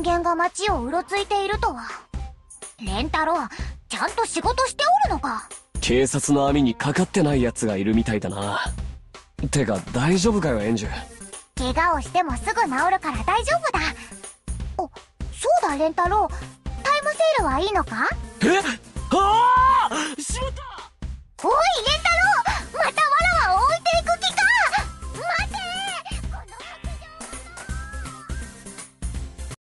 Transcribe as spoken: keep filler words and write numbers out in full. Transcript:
人間が街をうろついているとは。レンタロウ、ちゃんと仕事しておるのか？ 警察の網にかかってない奴がいるみたいだな。てか大丈夫かよエンジュ。 怪我をしてもすぐ治るから大丈夫だ。お、そうだレンタロウ、タイムセールはいいのか？ え？ああ！しまった！ おいレンタロウ、